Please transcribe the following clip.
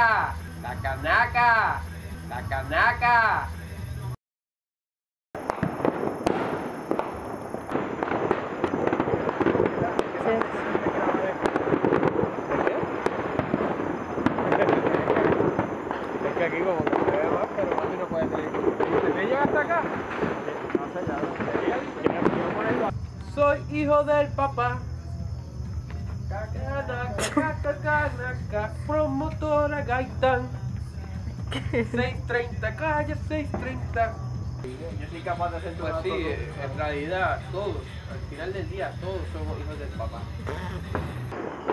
canaca, la canaca, la canaca. Es que aquí como que se ve más, pero mami no puede tener. ¿Se me llega hasta acá? No sé, ya. Soy hijo del papá. Canaca, promotora Gaitán. 630, calle 630. Yo soy capaz de hacer Pues sí, en realidad todos, al final del día todos somos hijos del papá.